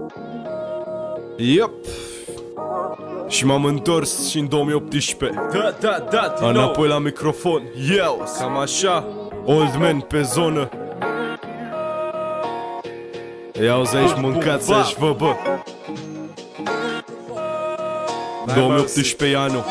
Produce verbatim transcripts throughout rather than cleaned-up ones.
Yep. Și m-am întors și în două mii optsprezece. Da, da, da, din nou. Înapoi la microfon. Eu, cam așa. Old man pe zonă. Iauzi aici, mâncați aici, vă, bă. două mii optsprezece anul.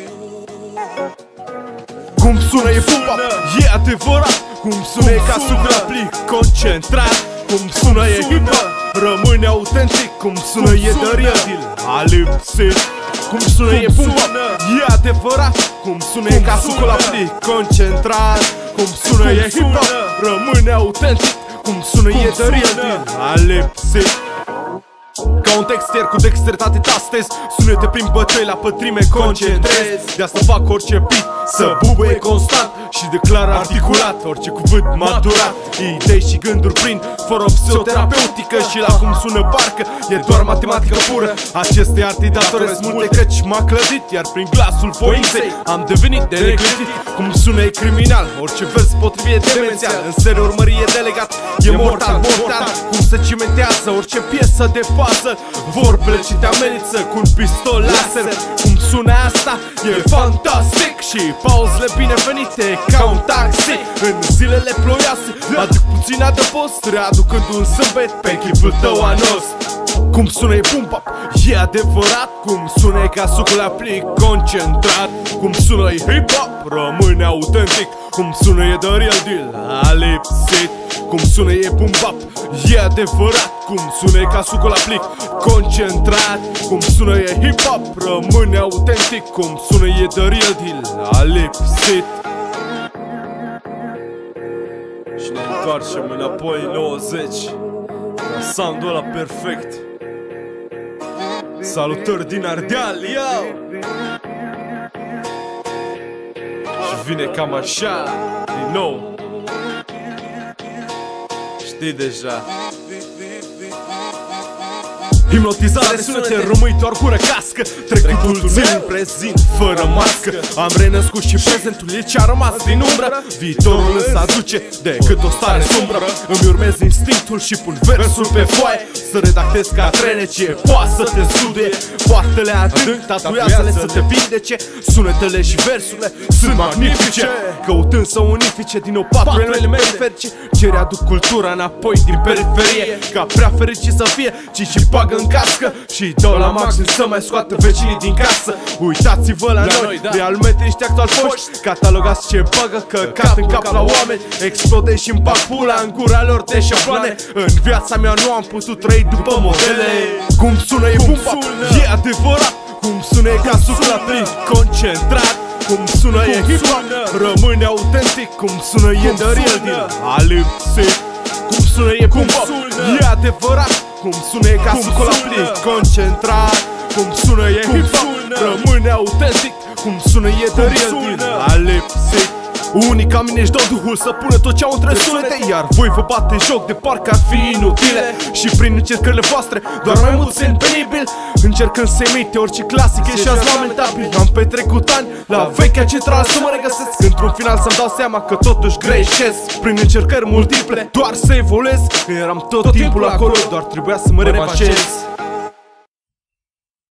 Cum sună e fupa, e adevărat. Cum sună e ca sucul la plic, concentrat. Cum sună e hip-hop, rămâne autentic. Cum sună e de real deal, a lipsit. Cum sună e pumpa, e adevărat. Cum sună e ca sucul la plic, concentrat. Cum sună e hip-hop, rămâne autentic. Cum sună e de real deal, a lipsit. Ca un texter cu dexteritate tastez, sunete prin bătăi la pătrime concentrez. De asta fac orice beat să bubuie constant și declar articulat orice cuvânt maturat. Idei și gânduri prind fără o psihoterapeutică și la cum sună parcă e doar matematică pură. Aceste arte datoresc multe căci m-a clădit, iar prin glasul voinței am devenit de neclădit. Cum sună e criminal, orice vers potrivit e demențial. În serie urmărie delegat, e mortal, mortal. Cum se cimentează orice piesă de pasă, vorbele ce te amenință cu un pistol laser. Cum sună asta, e fantastic și pauzele binevenite ca un taxi. În zilele ploioase aduc puțin adăpost, readucând un zâmbet pe chipul tău anos. Cum sună e pumpa, e adevărat. Cum sună e ca sucul la plic, concentrat. Cum sună e hip-hop, rămâne autentic. Cum sună e de real deal, a lipsit. Cum sună e bum-bap, e adevărat. Cum sună e ca sucul la plic, concentrat. Cum sună e hip-hop, rămâne autentic. Cum sună e de real deal, a lipsit. Și ne întoarcem înapoi în nouăzeci, la sound-ul ăla perfect. Salutări din Ardeal, yo! Și vine cam așa, din nou. Știi deja. Hipnotizat de sunete, rămâi doar gură cască. Trecutul meu prezint fără mască. Am renăscut și prezentul e ce-a rămas din umbră. Viitorul însă aduce decât o stare sumbră. Îmi urmez instinctul și pun versul pe foaie, să redactez ca trene ce poate să te stude. Poartele adânc, tatuiazele să te vindece. Sunetele și versurile sunt magnifice, căutând să unifice din nou patru elemente periferice ce readuc cultura înapoi din periferie. Ca prea fericit să fie, ci și bagă în cască și dau la maxim să mai scoată vecinii din casă. Uitați-vă la noi, realmente niște actual foști, catalogați ce bagă căcat în cap la oameni. Explodez și-mi bag pula în gura lor de șabloane. În viața mea nu am putut trăi după modele. Cum sună e bumba, e adevărat. Cum sună e ca sucul la plic, concentrat. Cum sună e hip-hop, rămâne autentic. Cum sună e de real deal, a lipsit. Cum sună e bumba, e adevărat. Cum sună e ca sucul la plic, concentrat. Cum sună e hip-hop, rămâne autentic. Cum sună e de real deal, a lipsit. Unii ca mine își dau duhul să pună tot ce au între sunete, iar voi vă bate joc de parcă ar fi inutile. Și prin încercările voastre, doar mai puțin penibil, încercând să emite orice clasic e și azi lamentabil. Am petrecut ani la vechea centrală să mă regăsesc, într-un final să-mi dau seama că totuși greșesc. Prin încercări multiple, doar să evoluez, că eram tot, tot timpul acolo, doar trebuia să mă revanșez.